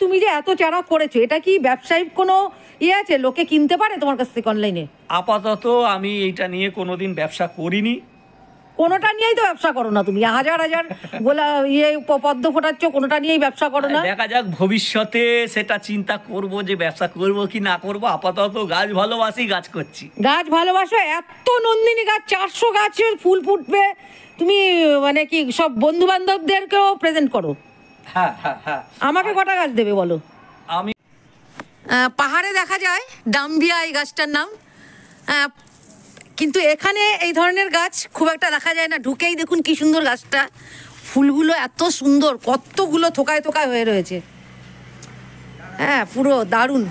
তুমি যে এত চারা করেছো, এটা কি ব্যবসায়িক কোনো ইয়ে আছে? লোকে কিনতে পারে তোমার কাছ থেকে অনলাইনে? আপাতত আমি এইটা নিয়ে কোনোদিন ব্যবসা করিনি। কোনোটা নিয়েই তো ব্যবসা করো না তুমি, হাজার হাজার গোলা পদ্ম ফোটাচ্ছ, কোনোটা নিয়েই ব্যবসা করো না। দেখা যাক ভবিষ্যতে সেটা চিন্তা করব যে ব্যবসা করব কি না করব। আপাতত গাছ ভালোবাসি, গাছ করছি। গাছ ভালোবাসো, এত নন্দিনী গাছ, 400 গাছের ফুল ফুটবে, তুমি মানে কি সব বন্ধু বান্ধবদেরকেও প্রেজেন্ট করো? হ্যাঁ হ্যাঁ হ্যাঁ। আমাকে কটা গাছ দেবে বলো? আমি পাহাড়ে দেখা যায় ডাম্বিয়া এই গাছটার নাম, কিন্তু এখানে এই ধরনের গাছ খুব একটা দেখা যায় না। ঢুকেই দেখুন কি সুন্দর গাছটা, ফুলগুলো এত সুন্দর, কতগুলো থোকায় থোকায় হয়ে রয়েছে। হ্যাঁ, পুরো দারুণ।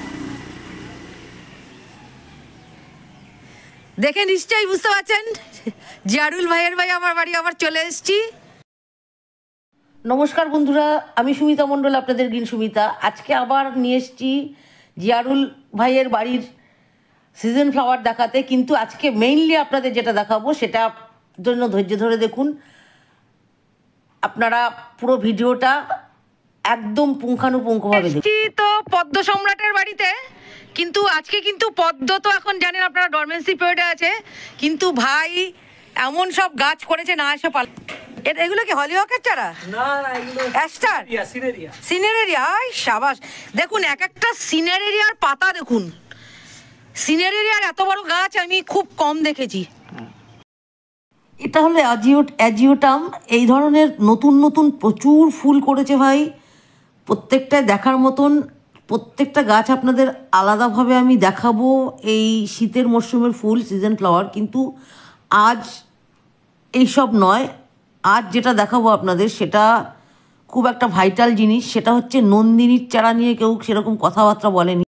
দেখে নিশ্চয়ই বুঝতে পারছেন জিয়ারুল ভাইয়ের ভাই আমার বাড়ি আবার চলে এসেছি। নমস্কার বন্ধুরা, আমি সুমিতা মণ্ডল, আপনাদের গ্রিন সুমিতা। আজকে আবার নিয়ে এসেছি জিয়ারুল ভাইয়ের বাড়ির সিজন ফ্লাওয়ার দেখাতে, কিন্তু আজকে মেইনলি আপনাদের যেটা দেখাবো সেটা জন্য ধৈর্য ধরে দেখুন। আপনারা পুরো ভিডিওটা একদম পুঙ্খানুপুঙ্খভাবে দেখুন। তো পদ্ম সম্রাটের বাড়িতে, কিন্তু আজকে কিন্তু পদ্ম তো এখন জানেন আপনারা ডরমেন্সি পিরিয়ডে আছে, কিন্তু ভাই এমন সব গাছ করেছে না এসে পাল। এগুলো কি হলিহকের চারা? না না, এগুলো অ্যাস্টার, সিনেরিয়া। সিনেরেরিয়া। আই সাবাস, দেখুন এক একটা সিনেরেরিয়ার পাতা দেখুন। সিনেরেরিয়ার এত বড় গাছ আমি খুব কম দেখেছি। এটা হলো অ্যাজিওটাম। এই ধরনের নতুন নতুন প্রচুর ফুল করেছে ভাই, প্রত্যেকটা দেখার মতন। প্রত্যেকটা গাছ আপনাদের আলাদাভাবে আমি দেখাবো। এই শীতের মরশুমের ফুল, সিজন ফ্লাওয়ার। কিন্তু আজ এইসব নয়, আজ যেটা দেখাবো আপনাদের সেটা খুব একটা ভাইটাল জিনিস। সেটা হচ্ছে নন্দিনীর চারা নিয়ে কেউ সেরকম কথাবার্তা বলেনি।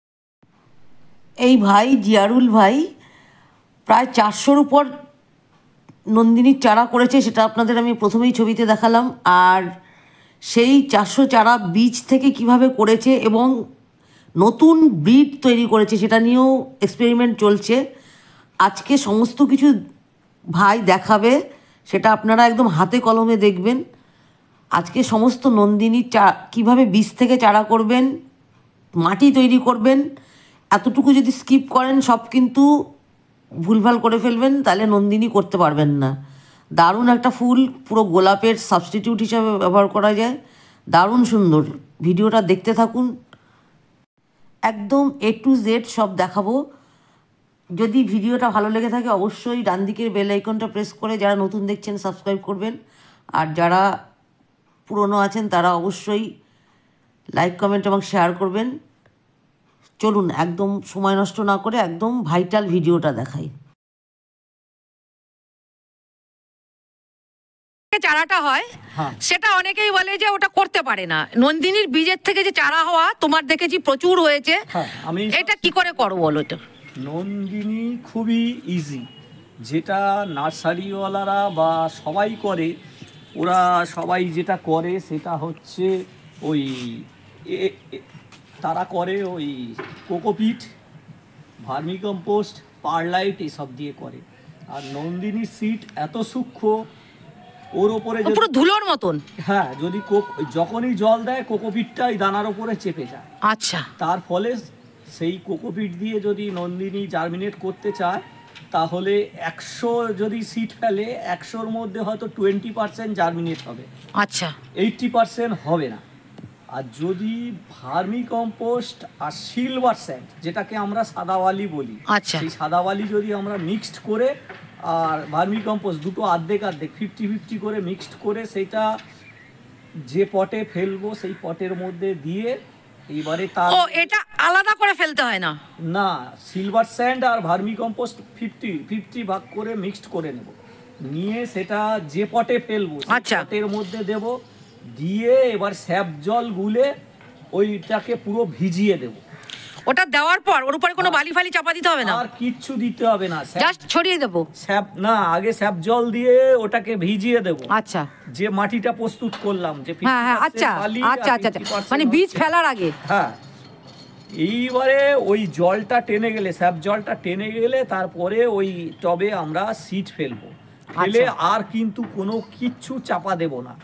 এই ভাই জিয়ারুল ভাই প্রায় 400-র উপর নন্দিনীর চারা করেছে, সেটা আপনাদের আমি প্রথমেই ছবিতে দেখালাম। আর সেই 400 চারা বীজ থেকে কিভাবে করেছে এবং নতুন ব্রিড তৈরি করেছে সেটা নিয়েও এক্সপেরিমেন্ট চলছে। আজকে সমস্ত কিছু ভাই দেখাবে, সেটা আপনারা একদম হাতে কলমে দেখবেন। আজকে সমস্ত নন্দিনীর কীভাবে বীজ থেকে চারা করবেন, মাটি তৈরি করবেন, এতটুকু যদি স্কিপ করেন সব কিন্তু ভুলভাল করে ফেলবেন, তাহলে নন্দিনী করতে পারবেন না। দারুণ একটা ফুল, পুরো গোলাপের সাবস্টিটিউট হিসাবে ব্যবহার করা যায়। দারুণ সুন্দর, ভিডিওটা দেখতে থাকুন। একদম A to Z সব দেখাবো। যদি ভিডিওটা ভালো লেগে থাকে অবশ্যই ডান দিকের বেল আইকনটা প্রেস করে যারা নতুন দেখছেন সাবস্ক্রাইব করবেন, আর যারা পুরনো আছেন তারা অবশ্যই লাইক, কমেন্ট এবং শেয়ার করবেন। চলুন একদম সময় নষ্ট না করে একদম ভাইটাল ভিডিওটা দেখাই। চারাটা হয় সেটা অনেকেই বলে যে ওটা করতে পারে না। নন্দিনীর বীজের থেকে যে চারা হওয়া তোমার দেখেছি প্রচুর হয়েছে, এটা কি করে করো বলো? এটা নন্দিনী খুবই ইজি, যেটা নার্সারিওয়ালারা বা সবাই করে। ওরা সবাই যেটা করে সেটা হচ্ছে ওই তারা করে ওই কোকোপিট, ভার্মিকম্পোস্ট, পারলাইট এসব দিয়ে করে। আর নন্দিনী সিড এত সূক্ষ্ম, ওর ওপরে পুরো ধুলোর মতন। হ্যাঁ, যদি যখনই জল দেয় কোকোপিটটা এই দানার ওপরে চেপে যায়। আচ্ছা, তার ফলে সেই কোকোপিট দিয়ে যদি নন্দিনী জার্মিনেট করতে চায় তাহলে 100 যদি সিড ফেলে 100-র মধ্যে হয়তো 20% জার্মিনেট হবে। আচ্ছা, 80% হবে না। আর যদি ভার্মিকম্পোস্ট আর সিলভার স্যান্ড, যেটাকে আমরা সাদাওয়ালি বলি, আচ্ছা, সেই সাদাওয়ালি যদি আমরা মিক্সড করে আর ভার্মিকম্পোস্ট দুটো অর্ধেক 50-50 করে মিক্সড করে সেইটা যে পটে ফেলবো সেই পটের মধ্যে দিয়ে এইবারে এটা আলাদা করে ফেলতে হয় না? না, সিলভার স্যান্ড আর ভার্মিকম্পোস্ট 50-50 ভাগ করে মিক্সড করে নেব, নিয়ে সেটা যে পটে ফেলবো পটের মধ্যে দেব, দিয়ে এবার স্যাপ জল গুলে ওইটাকে পুরো ভিজিয়ে দেব। ওটা দেওয়ার পর ওর উপরে কোনো বালি ফালি চাপা দিতে হবে না? আর কিচ্ছু দিতে হবে না, জাস্ট ছড়িয়ে দেব। না, আগে স্যাপ জল দিয়ে ওটাকে ভিজিয়ে দেব। আচ্ছা, যে মাটিটা প্রস্তুত করলাম, যে আচ্ছা আচ্ছা আচ্ছা, মানে বীজ ফেলার আগে। হ্যাঁ, এইবারে ওই জলটা টেনে গেলে, স্যাপ জলটা টেনে গেলে তারপরে ওই টবে আমরা সিড ফেলবো। ফেলে আর কিন্তু কোনো কিচ্ছু চাপা দেব না,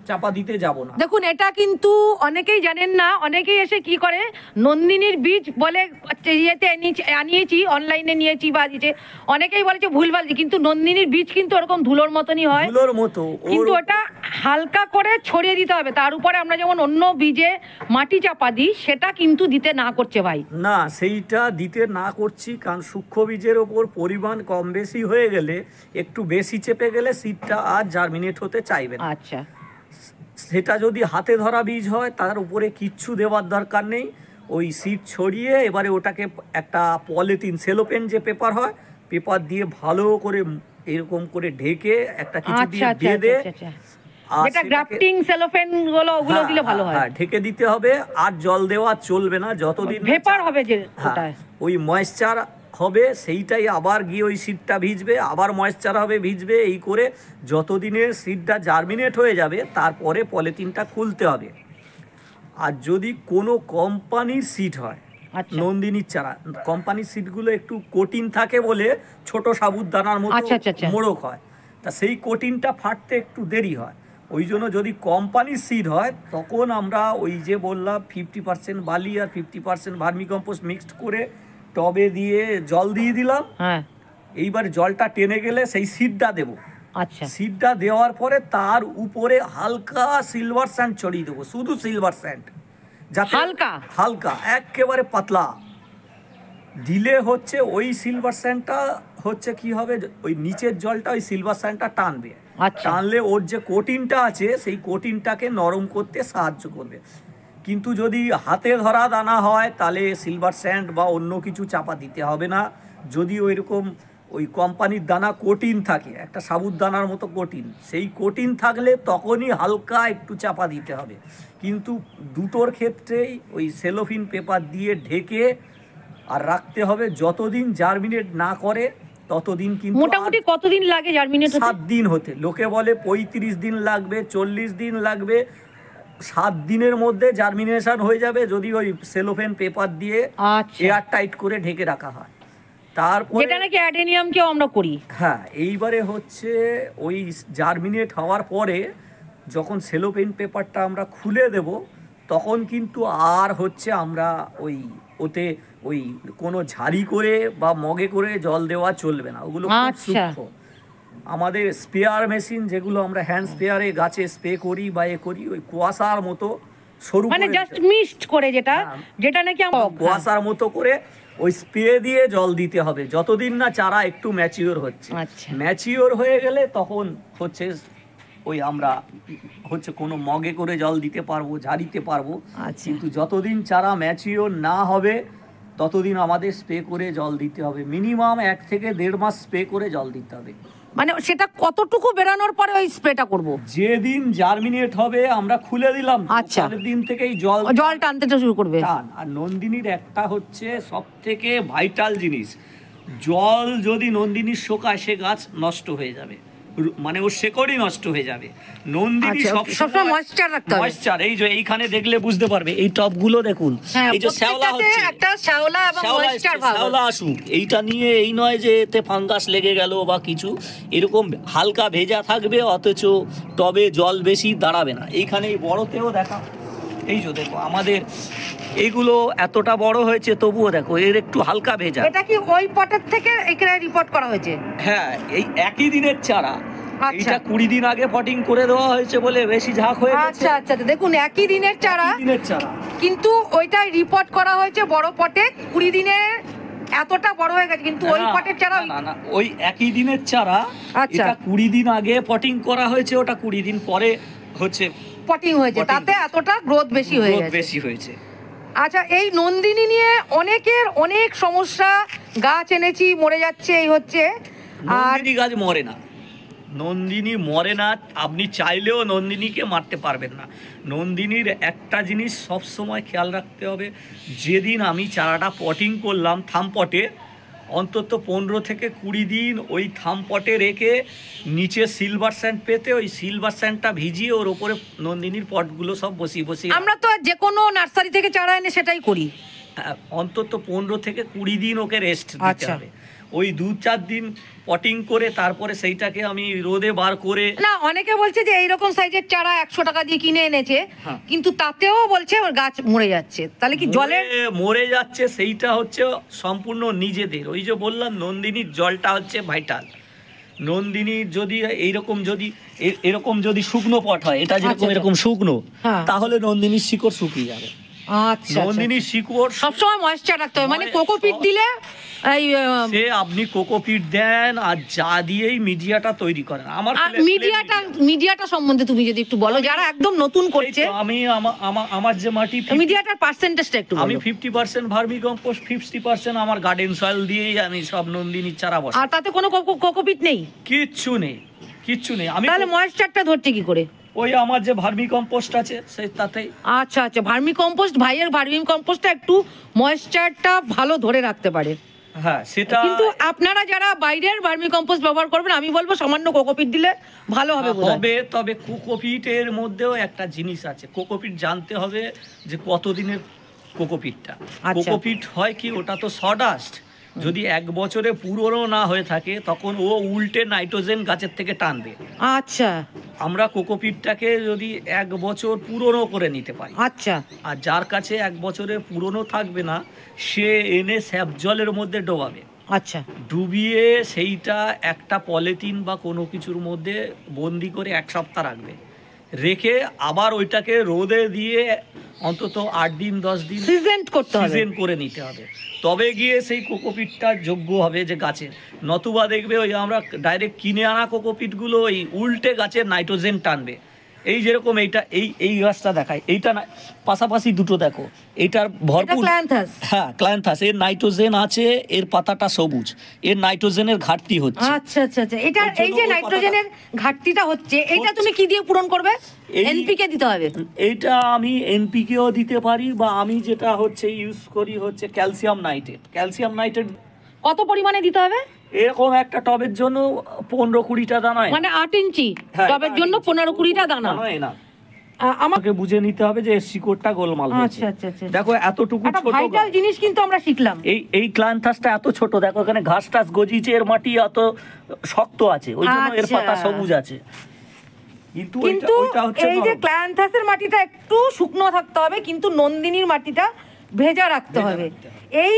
চাপা দিতে যাব না। দেখুন এটা কিন্তু অনেকেই জানেন না, অনেকেই এসে কি করে নন্দিনীর বীজ বলে ইয়েতে আনিয়েছি, অনলাইনে নিয়েছি বা দিয়েছে, অনেকেই বলেছে ভুলভাল, কিন্তু নন্দিনীর বীজ কিন্তু ওরকম ধুলোর মতনই হয়, ধুলোর মতো, কিন্তু ওটা হালকা করে ছড়িয়ে দিতে হবে। তার উপরে আমরা যেমন অন্য বীজে মাটি চাপা দিই সেটা কিন্তু দিতে না করছে ভাই। না, সেইটা দিতে না করছি কারণ সূক্ষ্ম বীজের ওপর পরিমাণ কম বেশি হয়ে গেলে, একটু বেশি চেপে গেলে সিডটা আর জার্মিনেট হতে চাইবে না। আচ্ছা, সেটা যদি হাতে ধরা বীজ হয় তার উপরে কিচ্ছু দেওয়ার দরকার নেই, ওই সিড ছড়িয়ে এবারে ওটাকে একটা পলিথিন সেলোপেন যে পেপার হয়, পেপার দিয়ে ভালো করে এরকম করে ঢেকে একটা কিছু দিয়ে বেঁধে, যেটা গ্রাফটিং সেলোফেন গুলো ওগুলো দিলে ভালো হয়, ঢেকে দিতে হবে। আর জল দেওয়া চলবে না যতদিন ভেপার হবে, যে ওই ময়েশ্চার হবে সেইটাই আবার গিয়ে ওই সিডটা ভিজবে, আবার ময়েশ্চার হবে, ভিজবে, এই করে যতদিনে সিডটা জার্মিনেট হয়ে যাবে তারপরে পলিথিনটা খুলতে হবে। আর যদি কোনো কোম্পানির সিড হয়, নন্দিনীর চারা, কোম্পানির সিডগুলো একটু কঠিন থাকে বলে ছোট সাবুদানার মতো মোড়ক হয়, তা সেই কঠিনটা ফাটতে একটু দেরি হয়। ওই জন্য যদি কোম্পানির সিড হয় তখন আমরা ওই যে বললাম 50% বালি আর 50% ভার্মি কম্পোস্ট মিক্সড করে টবে দিয়ে জল দিয়ে দিলাম। এইবার জলটা টেনে গেলে সেই সিডটা দেবো। আচ্ছা, সিডটা দেওয়ার পরে তার উপরে হালকা সিলভার স্যান্ড ছড়িয়ে দেবো, শুধু সিলভার স্যান্ড, যাতে হালকা একেবারে পাতলা দিলে হচ্ছে ওই সিলভার স্যান্ডটা হচ্ছে কি হবে, ওই নিচের জলটা ওই সিলভার স্যান্ডটা টানবে, টানলে ওর যে কোটিনটা আছে সেই কোটিনটাকে নরম করতে সাহায্য করবে। কিন্তু যদি হাতে ধরা দানা হয় তাহলে সিলভার স্যান্ড বা অন্য কিছু চাপা দিতে হবে না। যদি ওইরকম ওই কোম্পানির দানা কঠিন থাকে, একটা সাবুদানার মতো কঠিন, সেই কঠিন থাকলে তখনই হালকা একটু চাপা দিতে হবে। কিন্তু দুটোর ক্ষেত্রেই ওই সেলোফিন পেপার দিয়ে ঢেকে আর রাখতে হবে, যতদিন জার্মিনেট না করে ততদিন। কিন্তু মোটামুটি কতদিন লাগে জার্মিনেট হতে? 7 দিন হতে। লোকে বলে 35 দিন লাগবে, 40 দিন লাগবে, 7 দিনের মধ্যে জার্মিনেশন হয়ে যাবে যদি ওই সেলোফেন পেপার দিয়ে এয়ার টাইট করে ঢেকে রাখা হয়। তারপরে যেটা নাকি অ্যাডেনিয়ামকেও আমরা করি। হ্যাঁ, এইবারে হচ্ছে ওই জার্মিনেট হওয়ার পরে যখন সেলোফেন পেপারটা আমরা খুলে দেব তখন কিন্তু আর হচ্ছে আমরা ওতে ওই কোনো ঝাড়ি করে বা মগে করে জল দেওয়া চলবে না, ওগুলো খুব সূক্ষ্ম। আমাদের স্প্রেয়ার মেশিন যেগুলো আমরা হ্যান্ড স্প্রেয়ারে গাছে স্প্রে করি বা করি, ওই কুয়াশার মতো সরু মানে জাস্ট মিক্সড করে, যেটা নাকি কুয়াশার মতো করে ওই স্প্রে দিয়ে জল দিতে হবে যতদিন না চারা একটু ম্যাচিওর হচ্ছে। ম্যাচিওর হয়ে গেলে তখন হচ্ছে ওই আমরা হচ্ছে কোনো মগে করে জল দিতে পারবো, ঝাড়িতে পারবো। কিন্তু যতদিন চারা ম্যাচিওর না হবে ততদিন আমাদের স্প্রে করে জল দিতে হবে। মিনিমাম 1 থেকে 1.5 মাস স্প্রে করে জল দিতে হবে। মানে সেটা কতটুকু বেরানোর পরে ওই স্প্রেটা করব? যেদিন জার্মিনেট হবে আমরা খুলে দিলাম, পরের দিন থেকেই জল টানতে শুরু করবে। আর নন্দিনীর একটা হচ্ছে সবথেকে ভাইটাল জিনিস, জল যদি নন্দিনীর শোকায় সে গাছ নষ্ট হয়ে যাবে, মানে ওর শেকড়ই নষ্ট হয়ে যাবে। নন্দিনী সবসময় ময়েশ্চার রাখতে হবে। ময়েশ্চার এই যে এইখানে দেখলে বুঝতে পারবে, এই টবগুলো দেখুন, এই যে শ্যাওলা হচ্ছে, একটা শ্যাওলা এবং ময়েশ্চার ভাব, শ্যাওলা আসুক, এইটা নিয়ে এই নয় যে এতে ফাঙ্গাস লেগে গেল বা কিছু, এরকম হালকা ভেজা থাকবে অথচ টবে জল বেশি দাঁড়াবে না। এইখানে বড়তেও দেখা, এই যে দেখো আমাদের এইগুলো এতটা বড় হয়েছে তবুও দেখো এর একটু হালকা ভেজা। এটা কি ওই পটের থেকে এখানে রিপোর্ট করা হয়েছে? হ্যাঁ, এই একই দিনের চারা, এটা 20 দিন আগে পটিং করে দেওয়া হয়েছে বলে বেশি ঝাঁক হয়ে গেছে। আচ্ছা, দেখুন একই দিনের চারা, কিন্তু ওইটাই রিপোর্ট করা হয়েছে বড় পটে, 20 দিনে এতটা বড় হয়ে গেছে, কিন্তু ওই পটের চারা না, ওই একই দিনের চারা, এটা 20 দিন আগে পটিং করা হয়েছে, ওটা 20 দিন পরে হচ্ছে পটিং হয়েছে, তাতে এতটা গ্রোথ বেশি হয়েছে। আচ্ছা, এই নন্দিনী নিয়ে অনেকের অনেক সমস্যা, গাছ এনেছি মরে যাচ্ছে, এই হচ্ছে। নন্দিনী গাছ মরে না, নন্দিনী মরে না, আপনি চাইলেও নন্দিনীকে মারতে পারবেন না। নন্দিনীর একটা জিনিস সব সময় খেয়াল রাখতে হবে, যেদিন আমি চারাটা পটিং করলাম থামপটে, অন্তত 15 থেকে 20 দিন ওই থামপটে রেখে নিচে সিলভার স্যান্ড পেতে ওই সিলভার স্যান্ডটা ভিজিয়ে ওর উপরে নন্দিনীর পটগুলো সব বসিয়ে আমরা তো যে কোনো নার্সারি থেকে চারা এনে সেটাই করি। অন্তত 15 থেকে 20 দিন ওকে রেস্ট দিতে হবে। ওই 2-4 দিন পটিং করে তারপরে সেইটাকে আমি রোদে বার করে। না, অনেকে বলছে যে এইরকম সাইজের চারা 100 টাকা দিয়ে কিনে এনেছে, কিন্তু তাতেও বলছে গাছ মরে যাচ্ছে। তাহলে কি জলের মরে যাচ্ছে? সেইটা হচ্ছে সম্পূর্ণ নিজেদের। ওই যে বললাম নন্দিনীর জলটা হচ্ছে ভাইটাল। নন্দিনীর যদি এরকম যদি শুকনো পট হয়, এটা যেরকম এরকম শুকনো, তাহলে নন্দিনীর শিকড় শুকিয়ে যাবে। আচ্ছা, নন্দিনীর শিকড় সবসময় ময়েশ্চার রাখতে হবে, মানে কোকোপিট দিলে সে আপনি কোকোপিট দেন আর যা দিয়েই মিডিয়াটা তৈরি করেন। আমার মিডিয়াটা সম্বন্ধে তুমি যদি একটু বলো, যারা একদম নতুন করছে। আমি আমার যে মাটি, মিডিয়াটার পার্সেন্টেজটা একটু বলো। আমি 50% ভার্মি কম্পোস্ট, 50% আমার গার্ডেন সয়েল দিয়েই আমি সব নন্দিনীর চারা বসাই। আর তাতে কোনো কোকোপিট নেই? কিচ্ছু নেই। আমি তাহলে ময়েশ্চারটা ধরছে কি করে? ওই আমার যে ভার্মি কম্পোস্ট আছে সেই তাতেই। আচ্ছা, ভার্মি কম্পোস্ট, ভাইয়ের ভার্মি কম্পোস্টটা একটু ময়েশ্চারটা ভালো ধরে রাখতে পারে। হ্যাঁ, সেটা। কিন্তু আপনারা যারা বাইরের ভার্মি কম্পোস্ট ব্যবহার করবেন, আমি বলবো সামান্য কোকোপিট দিলে ভালো হবে। তবে কোকোপিটের মধ্যেও একটা জিনিস আছে, কোকোপিট জানতে হবে যে কতদিনের কোকোপিটটা। কোকোপিট হয় কি, ওটা তো সডাস্ট, যদি 1 বছরে পুরনো না হয়ে থাকে তখন ও উল্টে নাইট্রোজেন গাছের থেকে টানবে। আচ্ছা, আমরা কোকোপিটটাকে যদি 1 বছর পুরনো করে নিতে পারি। আচ্ছা। আর যার কাছে 1 বছরে পুরনো থাকবে না, সে এনে স্যাপ জলের মধ্যে ডোবাবে। আচ্ছা, ডুবিয়ে সেইটা একটা পলিথিন বা কোনো কিছুর মধ্যে বন্দি করে 1 সপ্তাহ রাখবে। রেখে আবার ওইটাকে রোদে দিয়ে অন্তত 8 দিন 10 দিন সিজন করে নিতে হবে, তবে গিয়ে সেই কোকোপিটটা যোগ্য হবে যে গাছের। নতুবা দেখবে ওই আমরা ডাইরেক্ট কিনে আনা কোকোপিটগুলো ওই উল্টে গাছের নাইট্রোজেন টানবে। এই যেরকম এই গাছটা দেখায়, এইটা পাশাপাশি দুটো দেখো, এইটার ভরপুর। হ্যাঁ, ক্ল্যান্থাস, এর নাইট্রোজেন আছে, এর পাতাটা সবুজ, এর নাইট্রোজেনের ঘাটতি হচ্ছে। আচ্ছা, এটা এই যে নাইট্রোজেনের ঘাটতিটা হচ্ছে, এটা তুমি কি দিয়ে পূরণ করবে? এনপিকে দিতে হবে। এইটা আমি এনপিকেও দিতে পারি, বা আমি যেটা হচ্ছে ইউজ করি হচ্ছে ক্যালসিয়াম নাইট্রেট। কত পরিমাণে দিতে হবে? এরকম একটা টবের জন্য 15-20টা দানা, মানে 8 ইঞ্চি টবের জন্য 15-20টা দানা না। আমাকে বুঝে নিতে হবে যে শিকড়টা গোলমাল হয়েছে। আচ্ছা। দেখো এতটুকু ছোট ভাইটাল জিনিস কিন্তু আমরা শিখলাম। এই ক্লান্থাসটা এত ছোট, দেখো এখানে ঘাস টাস গজিয়েছে, এর মাটি এত শক্ত আছে, ওই জন্য এর পাতা সবুজ আছে। কিন্তু এই যে ক্লান্থাসের মাটিটা একটু শুকনো থাকতে হবে, কিন্তু নন্দিনীর মাটিটা ভেজা রাখতে হবে। এই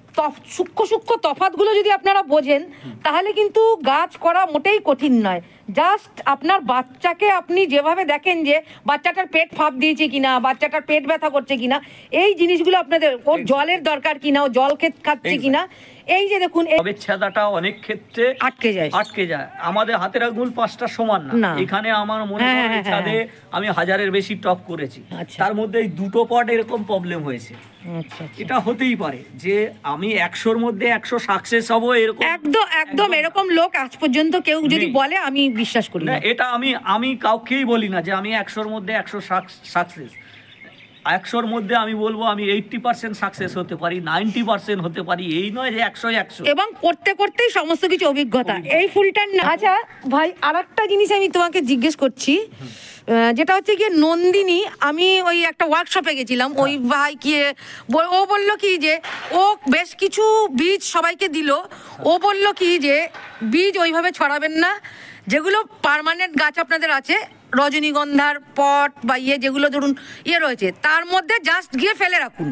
সূক্ষ্ম তফাৎগুলো যদি আপনারা বোঝেন, তাহলে কিন্তু গাছ করা মোটেই কঠিন নয়। জাস্ট আপনার বাচ্চাকে আপনি যেভাবে দেখেন যে বাচ্চাটার পেট ফাঁপ দিয়েছে কিনা, বাচ্চাটার পেট ব্যথা করছে কিনা, এই জিনিসগুলো আপনাদের, ওর জলের দরকার কিনা, ও জল খাচ্ছে কিনা, এই যে দেখুন ছেদাটা অনেক ক্ষেত্রে আটকে যায়। আমাদের হাতের আঙুল 5টা সমান না। এখানে আমার মনে হয় ছাদে আমি 1000-এর বেশি টপ করেছি, তার মধ্যে এই 2টো পট এরকম প্রবলেম হয়েছে। এটা হতেই পারে যে আমি 100-র মধ্যে 100 সাকসেস হবো, এরকম একদম এরকম লোক আজ পর্যন্ত কেউ যদি বলে, আমি বিশ্বাস করি না। এটা আমি কাউকেই বলি না যে আমি 100-র মধ্যে 100 সাকসেস। 100-র মধ্যে আমি বলবো আমি 80% সাকসেস হতে পারি, 90% হতে পারি, এই নয় যে 100 এবং করতেই সমস্ত কিছু অভিজ্ঞতা। এই ফুলটার না। আচ্ছা ভাই, আরেকটা জিনিস আমি তোমাকে জিজ্ঞেস করছি, যেটা হচ্ছে গিয়ে নন্দিনী, আমি ওই একটা ওয়ার্কশপে গেছিলাম, ওই ভাই ও বললো কি যে ও বেশ কিছু বীজ সবাইকে দিল। ও বললো কি যে বীজ ওইভাবে ছড়াবেন না, যেগুলো পার্মানেন্ট গাছ আপনাদের আছে, রজনীগন্ধার পট বা যেগুলো ধরুন রয়েছে, তার মধ্যে জাস্ট গিয়ে ফেলে রাখুন।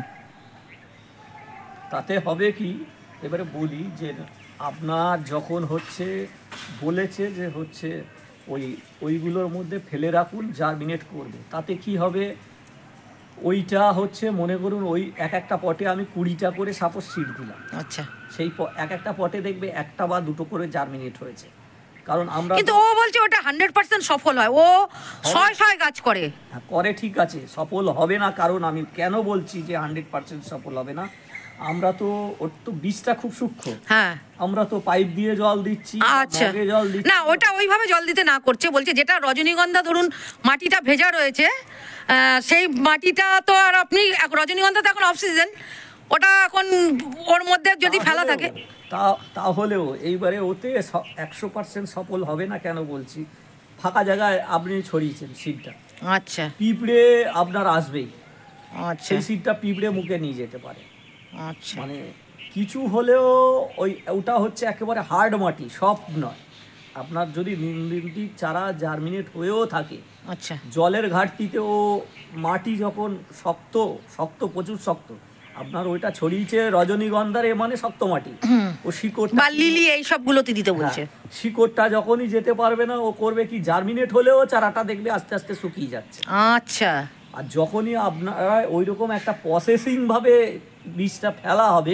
তাতে হবে কি, এবারে বলি যে আপনার যখন বলেছে যে ওইগুলোর মধ্যে ফেলে রাখুন, জার্মিনেট করবে, তাতে কি হবে, ওইটা মনে করুন ওই একটা পটে আমি 20টা করে সাপোজ সিড দিলাম। আচ্ছা, সেই একটা পটে দেখবে 1টা বা 2টো করে জার্মিনেট হয়েছে। কারণ আমরা, কিন্তু ও বলছে ওটা 100% সফল হয়, ও 100 গাছ করে। ঠিক আছে, সফল হবে না, কারণ আমি কেন বলছি যে 100% সফল হবে না, আমরা তো ওর তো বীজটা খুব সূক্ষ্ম। হ্যাঁ, আমরা তো পাইপ দিয়ে জল দিচ্ছি, জল দিচ্ছি না, ওটা ওইভাবে জল দিতে না করছে, বলছে যেটা রজনীগন্ধা ধরুন মাটিটা ভেজা রয়েছে, সেই মাটিটা তো আর আপনি, রজনীগন্ধা তো এখন অফ সিজন, ওটা এখন ওর মধ্যে যদি ফেলা থাকে তাহলেও এইবারে ওতে 100% সফল হবে না। কেন বলছি, ফাঁকা জায়গায় আপনি ছড়িয়েছেন সিডটা, আচ্ছা, পিঁপড়ে আপনার আসবেই, আচ্ছা, সেই সিডটা পিঁপড়ে মুখে নিয়ে যেতে পারে। আচ্ছা, মানে কিছু হলেও ওটা হচ্ছে একেবারে হার্ড মাটি, সফট নয়। আপনার যদি নন্দিনীর চারা জার্মিনেট হয়েও থাকে, আচ্ছা, জলের ঘাটতিতেও মাটি যখন শক্ত শক্ত প্রচুর শক্ত, আপনার ওইটা ছড়িয়েছে রজনীগন্ধার মানে শক্ত মাটি, ও শিকড় বা লিলি এই সবগুলোতে দিতে বলছে। শিকড়টা যখনই যেতে পারবে না, ও করবে কি, জার্মিনেট হলেও চারাটা দেখবে আস্তে আস্তে শুকিয়ে যাচ্ছে। আচ্ছা, আর যখনই আপনারা ওই রকম একটা প্রসেসিং ভাবে বীজটা ফেলা হবে,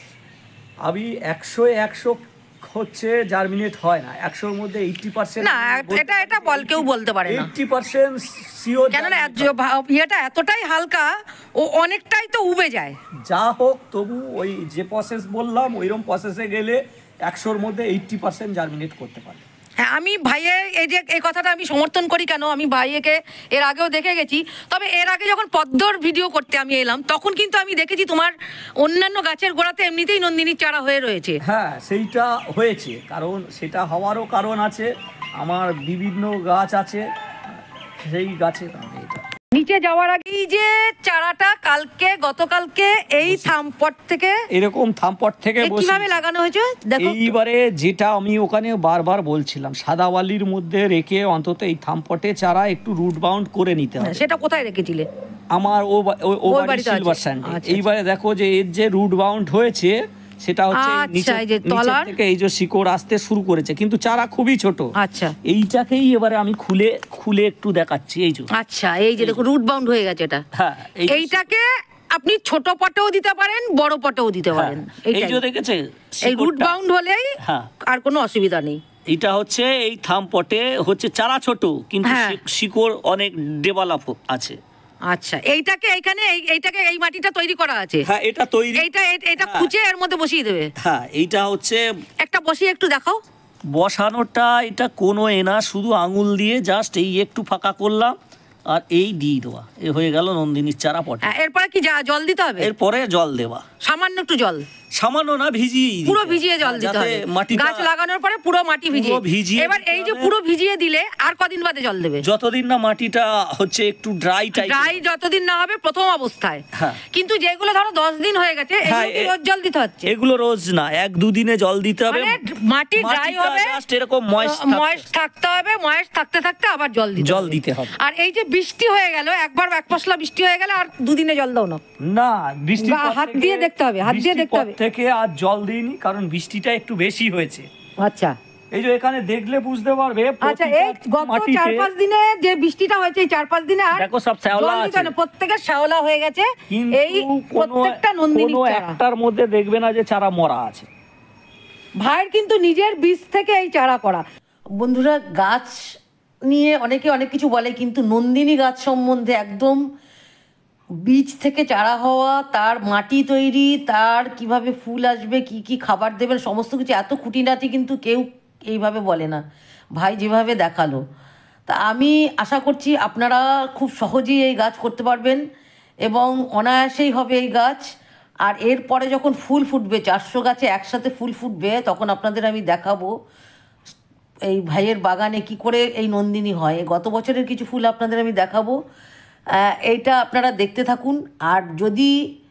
আমি 100 হচ্ছে জার্মিনেট হয় না, 100-র মধ্যে 80% না, এটা কেউ বলতে পারে না, 80% শিওর। কেননা ইয়েটা এতটাই হালকা, ও অনেকটাই তো উবে যায়। যা হোক, তবু ওই যে প্রসেস বললাম ওইরকম প্রসেসে গেলে 100-র মধ্যে 80% জার্মিনেট করতে পারে। হ্যাঁ, আমি ভাইয়ের এই কথাটা আমি সমর্থন করি। কেন, আমি ভাইয়েকে এর আগেও দেখে গেছি। তবে এর আগে যখন পদ্মর ভিডিও করতে আমি এলাম, তখন কিন্তু আমি দেখেছি তোমার অন্যান্য গাছের গোড়াতে এমনিতেই নন্দিনীর চারা হয়ে রয়েছে। হ্যাঁ, সেইটা হয়েছে, কারণ সেটা হওয়ারও কারণ আছে। আমার বিভিন্ন গাছ আছে, সেই গাছে নিচে যাওয়ার আগেই যে চারাটা গতকালকে এই থামপট থেকে, এরকম থামপট থেকে কিভাবে লাগানো হয়েছে দেখো। এইবারে যেটা আমি ওখানে বারবার বলছিলাম, সাদা বালির মধ্যে রেখে অন্তত এই থামপটে চারা একটু রুট বাউন্ড করে নিতে হবে। সেটা কোথায় রেখেছিলে? আমার ও বাড়ি সিলভার স্যান্ডে। এইবারে দেখো যে এর যে রুট বাউন্ড হয়েছে, সেটা হচ্ছে নিচে থেকে এই যে শিকড় আসতে শুরু করেছে, কিন্তু চারা খুবই ছোট। আচ্ছা, এইটাকেই এবারে আমি খুলে একটু দেখাচ্ছি। এই যে, আচ্ছা, এই যে দেখো রুট বাউন্ড হয়ে গেছে এটা। হ্যাঁ, এইটাকে আপনি ছোট পটেও দিতে পারেন, বড় পটেও দিতে পারেন। এই যে দেখেছে, এই রুট বাউন্ড হলেই আর কোনো অসুবিধা নেই। এটা হচ্ছে এই থাম পটে হচ্ছে চারা ছোট, কিন্তু শিকড় অনেক ডেভেলপ আছে। আচ্ছা, এইটাকে এই মাটিটা তৈরি করা আছে। হ্যাঁ, এটা তৈরি, এটা খুঁজে এর মধ্যে বসিয়ে দেবে। হ্যাঁ, এইটা হচ্ছে একটা বসিয়ে একটু দেখাও। বসানোটা এটা কোনো না, শুধু আঙুল দিয়ে জাস্ট এই একটু ফাঁকা করলাম আর এই দিয়ে দেওয়া, এ হয়ে গেল নন্দিনীর চারা পটে। এরপরে কি জল দিতে হবে? এরপরে জল দেওয়া, সামান্য একটু জল, সামান্য না, পুরো ভিজিয়ে জল দিতে হবে। গাছ লাগানোর পরে পুরো মাটি ভিজিয়ে। এবার এই যে পুরো ভিজিয়ে দিলে আর কদিন বাদে জল দেবে? যতদিন না মাটিটা হচ্ছে একটু ড্রাই যতদিন না হবে প্রথম অবস্থায়। কিন্তু যেগুলো ধরো 10 দিন হয়ে গেছে, রোজ জল দিতে হচ্ছে? এগুলো রোজ না, 1-2 দিনে জল দিতে হবে। মাটি ড্রাই হবে, এরকম ময়েস্ট থাকতে হবে, ময়েস্ট থাকতে থাকতে আবার জল দিতে হবে। আর এই যে বৃষ্টি হয়ে গেল, একবার এক পশলা বৃষ্টি হয়ে গেলে আর 2 দিনে জল দাও না? বৃষ্টি হাত দিয়ে দেখতে হবে, থেকে আর জল দিইনি, কারণ বৃষ্টিটা একটু বেশি হয়েছে। আচ্ছা, এই যে এখানে দেখলে বুঝতে পারবে। আচ্ছা, এই গত 4-5 দিনে যে বৃষ্টিটা হয়েছে, এই 4-5 দিনে আর দেখো সব শ্যাওলা আছে, প্রত্যেকটা শ্যাওলা হয়ে গেছে। এই প্রত্যেকটা নন্দিনীর চারা, একটার মধ্যে দেখবে না যে চারা মরা আছে। ভাইয়ের কিন্তু নিজের বীজ থেকে এই চারা করা। বন্ধুরা, গাছ নিয়ে অনেকে অনেক কিছু বলে, কিন্তু নন্দিনী গাছ সম্বন্ধে একদম বীজ থেকে চারা হওয়া, তার মাটি তৈরি, তার কিভাবে ফুল আসবে, কি কি খাবার দেবেন, সমস্ত কিছু এত খুঁটিনাটি কিন্তু কেউ এইভাবে বলে না। ভাই যেভাবে দেখালো, তা আমি আশা করছি আপনারা খুব সহজেই এই গাছ করতে পারবেন এবং অনায়াসেই হবে এই গাছ। আর এরপরে যখন ফুল ফুটবে, 400 গাছে একসাথে ফুল ফুটবে, তখন আপনাদের আমি দেখাবো এই ভাইয়ের বাগানে কি করে এই নন্দিনী হয়। গত বছরের কিছু ফুল আপনাদের আমি দেখাবো, এইটা আপনারা দেখতে থাকুন। আর যদি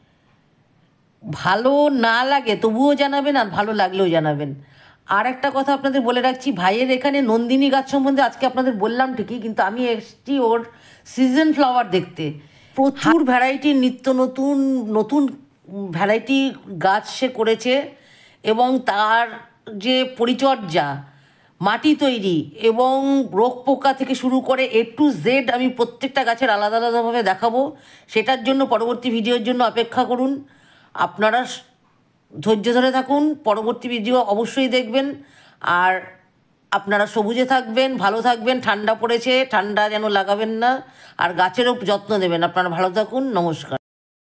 ভালো না লাগে তবুও জানাবেন, আর ভালো লাগলেও জানাবেন। আর একটা কথা আপনাদের বলে রাখছি, ভাইয়ের এখানে নন্দিনী গাছ সম্বন্ধে আজকে আপনাদের বললাম ঠিকই, কিন্তু আমি এসেছি ওর সিজন ফ্লাওয়ার দেখতে। প্রচুর ভ্যারাইটির নিত্য নতুন ভ্যারাইটি গাছ সে করেছে, এবং তার যে পরিচর্যা, মাটি তৈরি এবং রোগ পোকা থেকে শুরু করে A to Z আমি প্রত্যেকটা গাছের আলাদা আলাদাভাবে দেখাবো। সেটার জন্য পরবর্তী ভিডিওর জন্য অপেক্ষা করুন। আপনারা ধৈর্য ধরে থাকুন, পরবর্তী ভিডিও অবশ্যই দেখবেন। আর আপনারা সবুজে থাকবেন, ভালো থাকবেন। ঠান্ডা পড়েছে, ঠান্ডা যেন লাগাবেন না, আর গাছেরও যত্ন নেবেন। আপনারা ভালো থাকুন, নমস্কার।